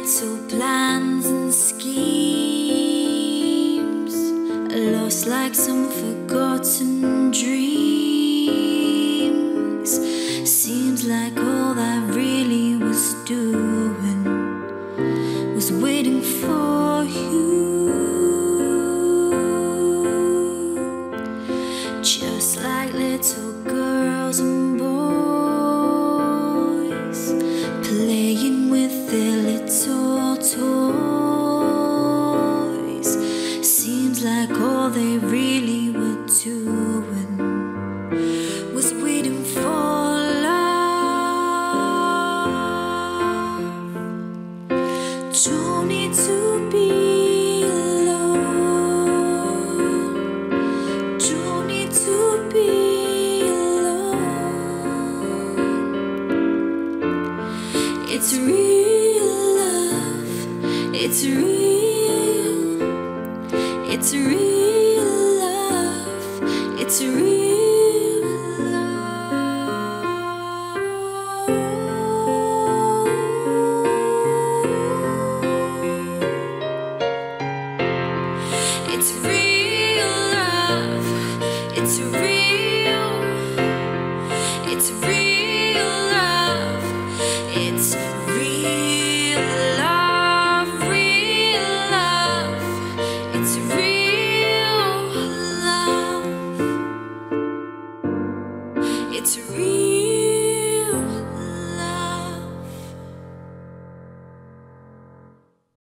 little plans and schemes, lost like some forgotten dreams. Seems like all I really was doing was waiting for you. Just like little girls and boys playing with their little toys. Seems like all they really were doing was waiting for love. Don't need to be alone. Don't need to be alone. It's real love. It's real. It's real love. It's real love. It's real.